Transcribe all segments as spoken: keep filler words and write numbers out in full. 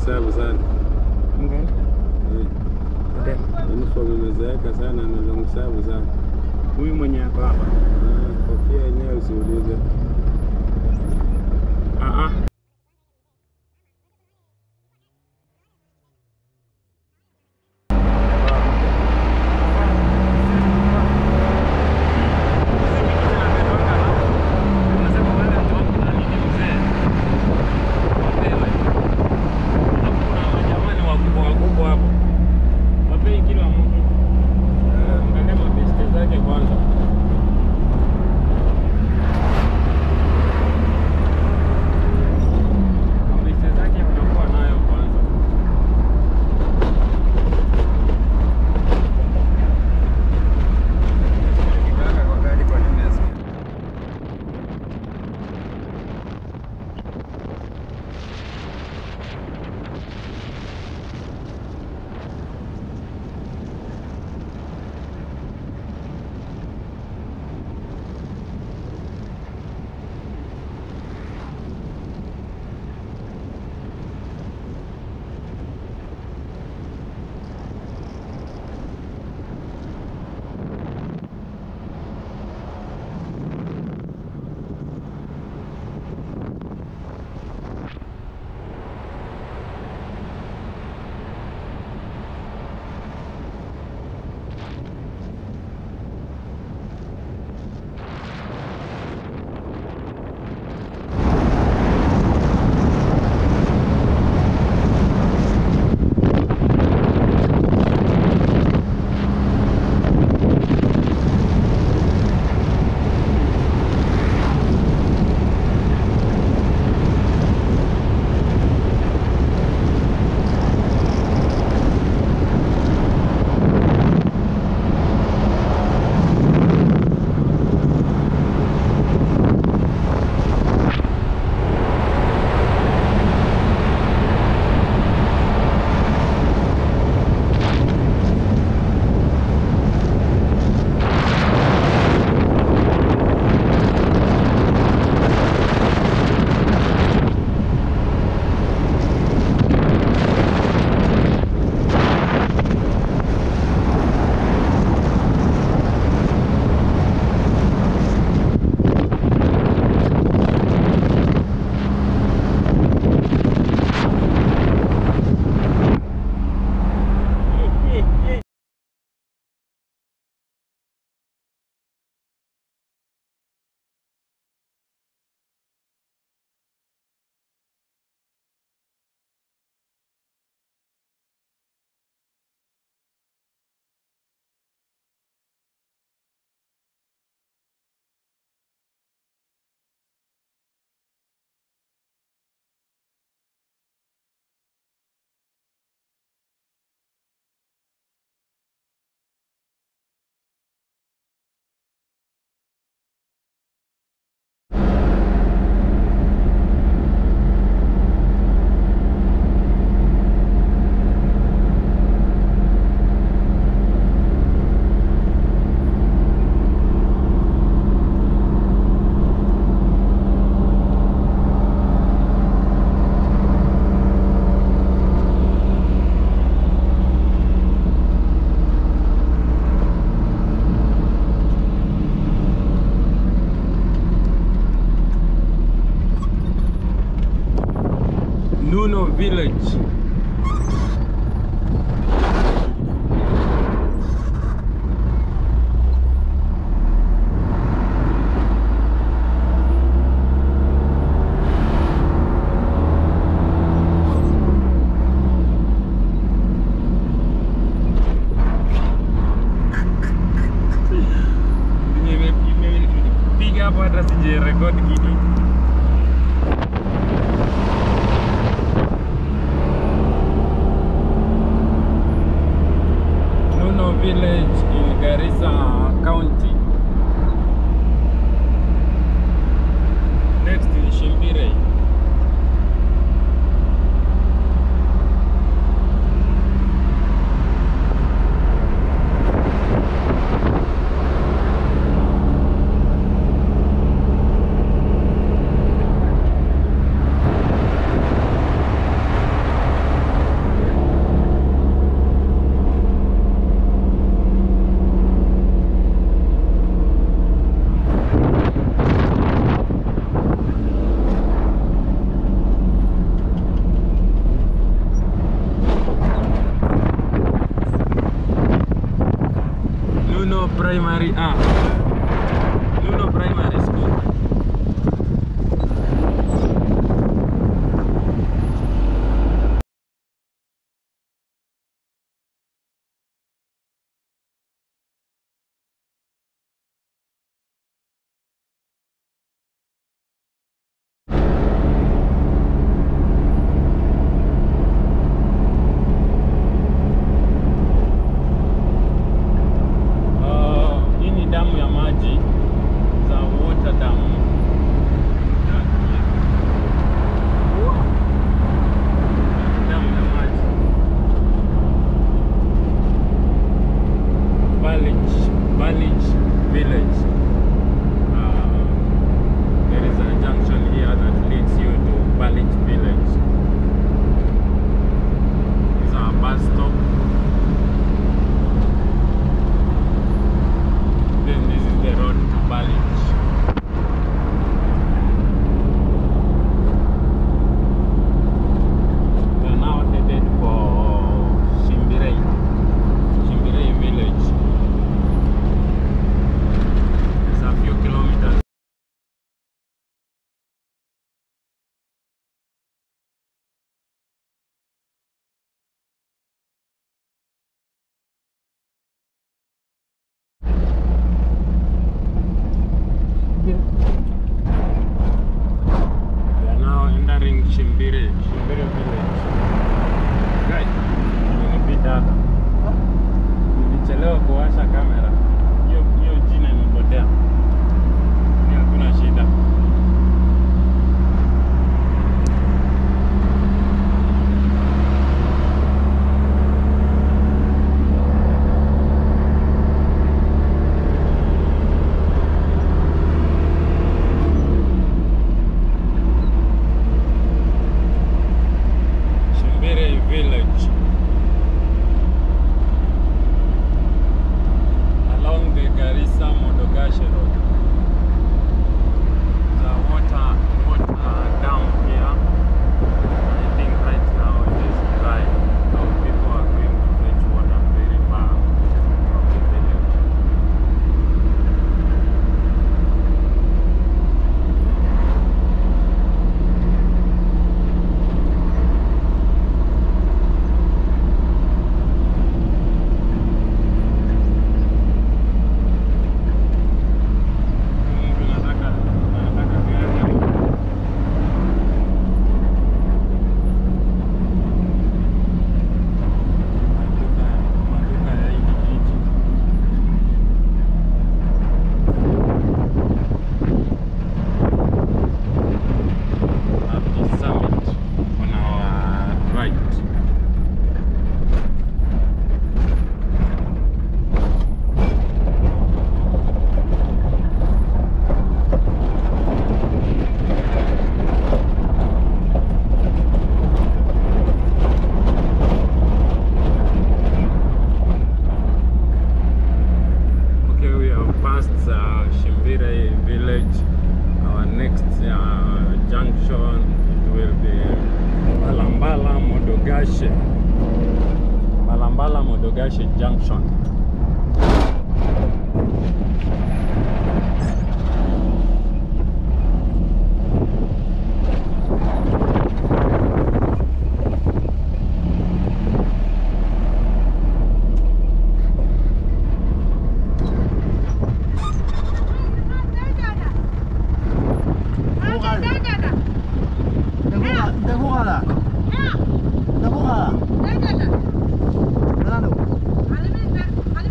sabu sana. Okay. Eh. Uniform imezeeka sana na long sabu sana. Huyu mwenye hapa hapa. Kofia yenyewe usiulize. Ah ah. Village. Piga hapo hata sije record kitu. Primary, ah, Luno Primary School. Nilichelewa kuwasha kamera. Hiyo hiyo jina imepotea. Ni hakuna shida. Village along the Garissa Modogashe Road. The water water down here. I think right now it is dry. So people are going to fetch water very far from the village. Village. Our next uh, junction, it will be Malambala Modogashe. Malambala Modogashe Junction. Halo. Halo. Halo.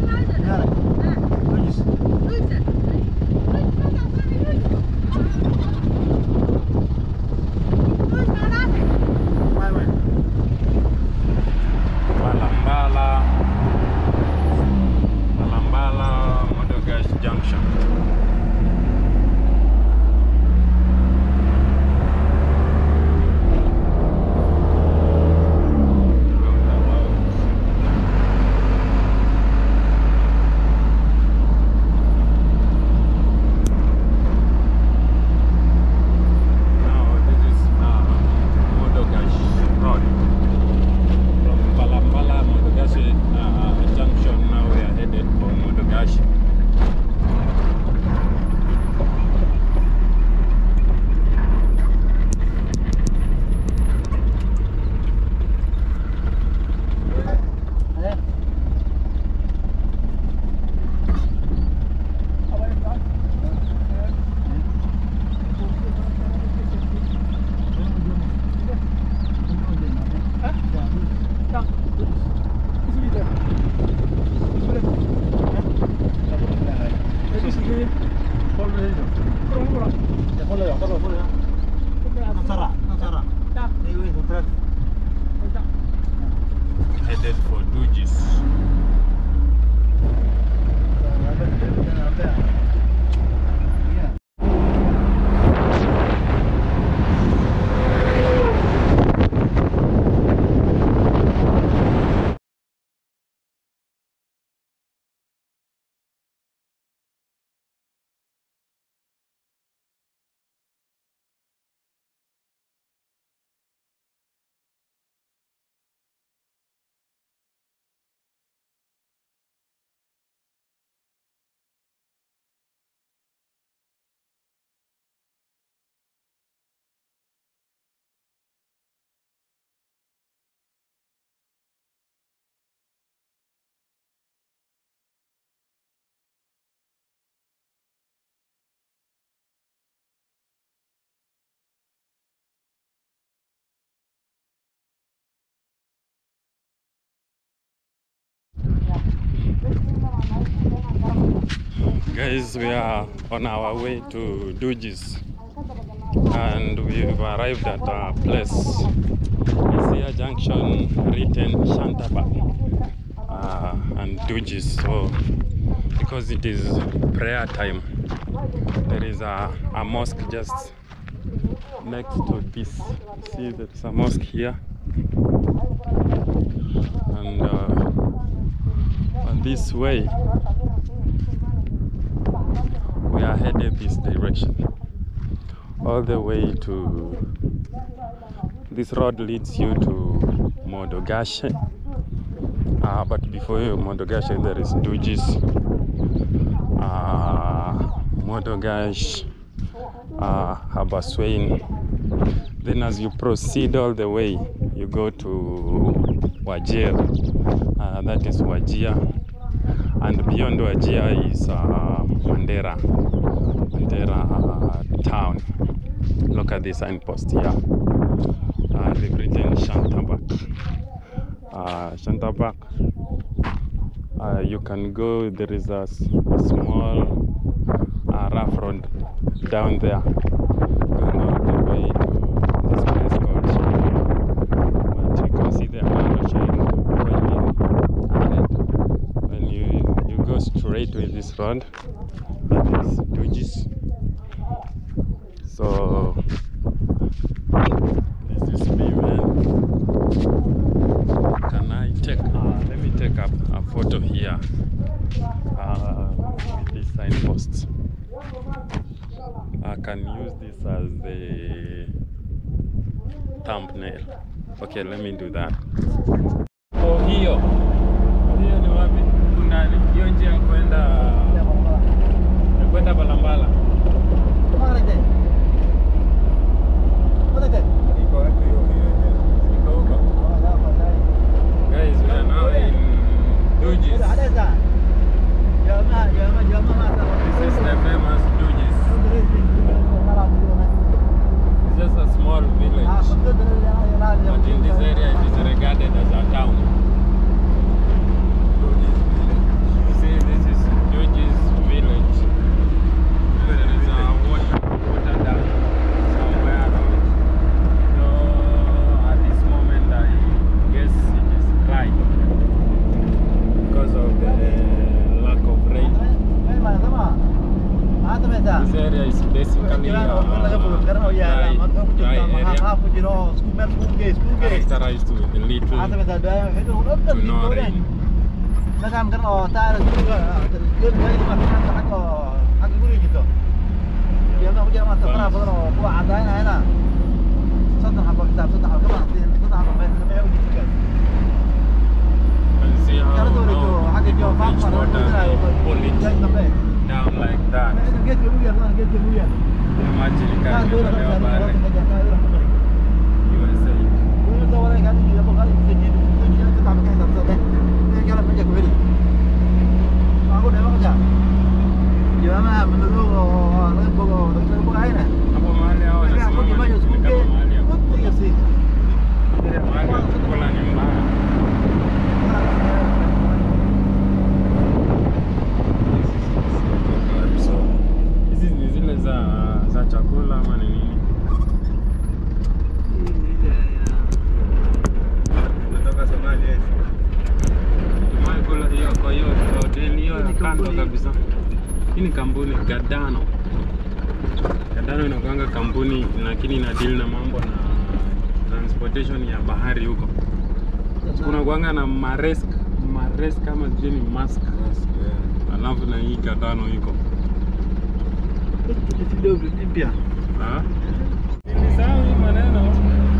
Guys, we are on our way to Dujis, and we've arrived at a place. It's here junction written Shantabak uh, and Dujis. So because it is prayer time, there is a, a mosque just next to this. See, there's a mosque here, and uh, on this way we are headed this direction all the way to this road leads you to Modogashe, uh, but before you Modogashe there is Dujis, uh, Modogash, uh, Habaswein. Then as you proceed all the way you go to Wajir, uh, that is Wajir, and beyond Wajir is uh, Mandera, Mandera uh, town. Look at the signpost here. Uh, they've written Shantabak. Uh, Shantabak. Uh, you can go. There is a, a small uh, rough road down there, going all the way to this place called Shantabak. But you can see the arrow showing pointing ahead. When you you go straight with this road, that is Dujis. So this is me, man. Can I take? Uh, let me take up a, a photo here uh, with this signpost. I can use this as the thumbnail. Okay, let me do that. Oh, hiyo hiyo ni wapi? Kuna hiyo njia ya kwenda ya kwenda Balambala. Guys, we are now in Dujis. This is the famous Dujis. It's just a small village, but in this area it is regarded as a town. You see, this is Dujis village. There is a water, water dam somewhere around. So at this moment I guess it is dry because of the lack of rain. This area is basically a dry, dry area, characterized with little to no rain. And see how now people reach water, they pull it down like that. Imagine ikatolewa pale U S hapo mahali hao wanasimama ni kama mahali ya kukula. Mahali ya kukula ni mbaya. Hizi ni zile za za chakula ama ni nini? Kutoka Somalia. Tumai kula hiyo kwa hiyo hoteli hiyo kando kabisa. Hii ni kampuni Gadano. Gadano inakuanga kampuni lakini ina deal na mambo na transportation ya bahari huko. Kuna kuanga na maresk, maresk kama jini mask. Alafu na hii Gadano iko. Ah? Nilisahau hii maneno.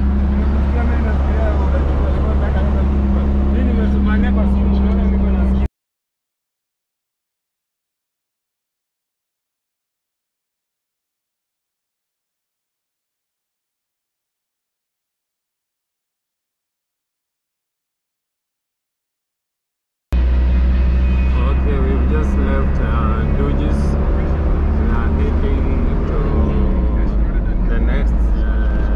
Mimi nimesumania kwa simu naona niko nasikia. Okay, we've just left uh, Dujis. We are heading to the next uh,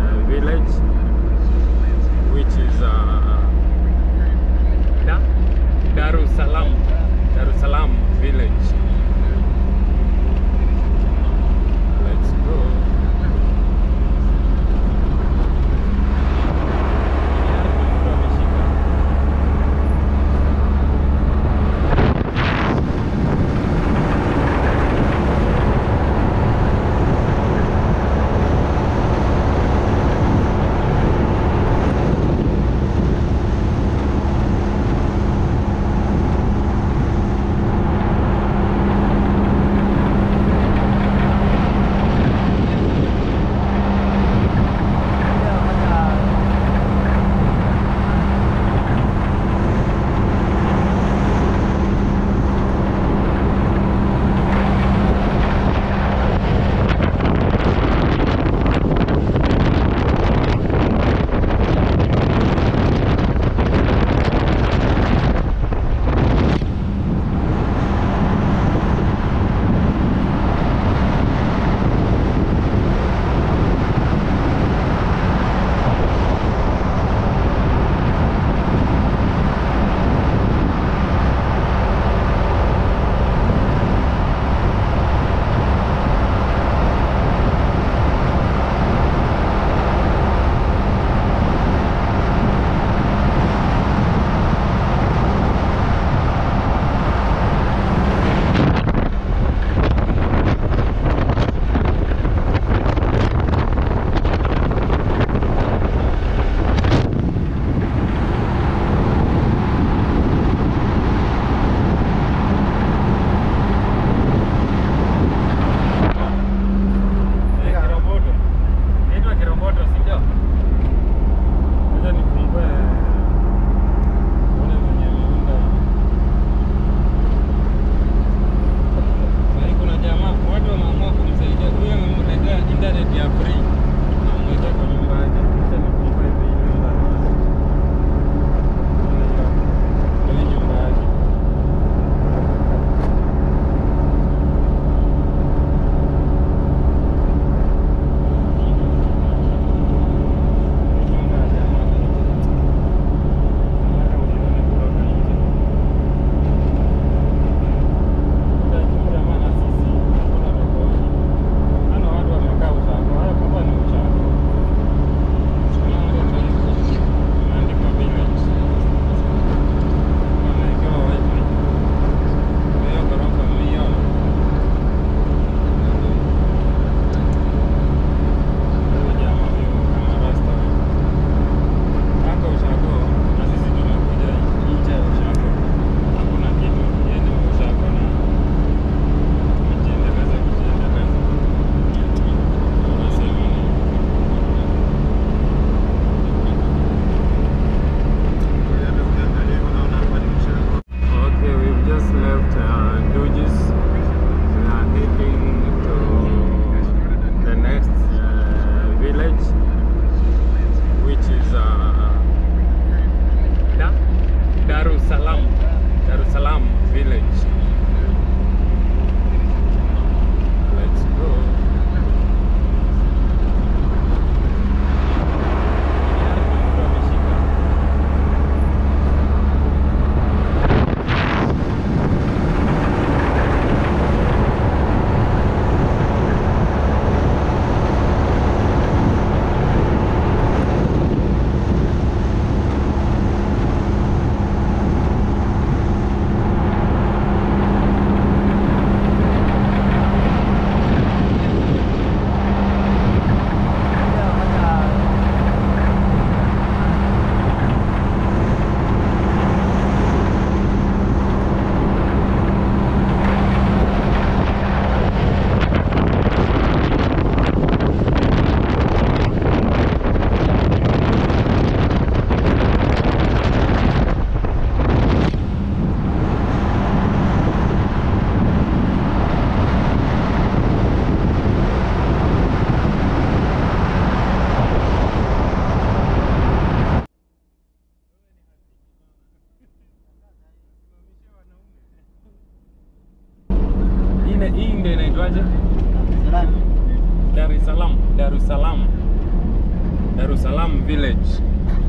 es Salaam village.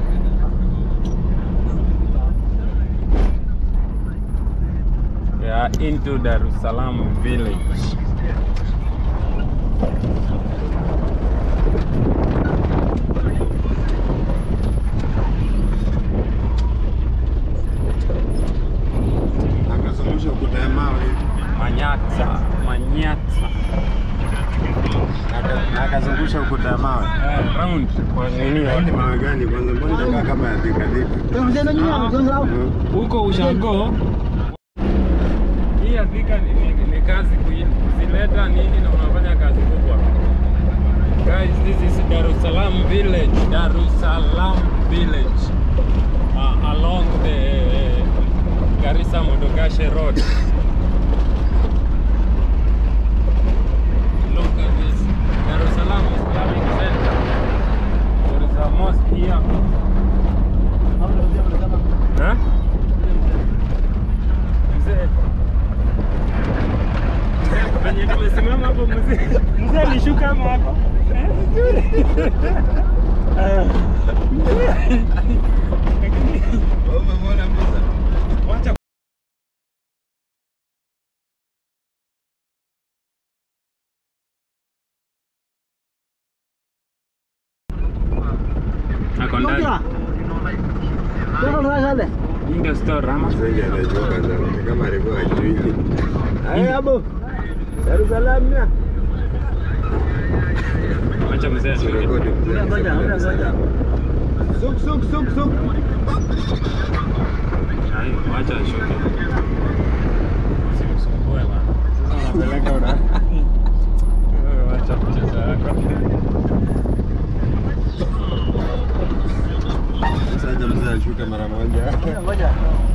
We are into Dar es Salaam village. Manyata, Manyata. Akazungusha ukuta mawe. Eh, round. Kwa nini? Ni mawe gani kwanza? Mbona inakaa kama ya dika dika? Huko ushago. Hii ya dika ni, ni, ni kazi kuzileta nini na unafanya kazi kubwa. Guys, this is Dar es Salaam village. Dar es Salaam village. Uh, along the Garissa Modogashe road. Look at this. Dar es Salaam Islamic Center. There is a mosque here. Huh? Mzee. Mzee, tumesimama hapo mzee. Mzee alishuka hapo hapo. Umeona mzee? Wacha Akondani. Inga store Rama. Sasa anajua kwanza kama alikuwa ajui. Haya hapo. Dar es Salaam na. Wacha mzee ashuke. Ngoja ngoja ngoja. Suk suk suk suk. Hai, wacha ashuke. Usimsumbue bana. Sasa unapeleka una. Wacha mchezo wako. Sasa mzee ashuke mara moja. Ngoja.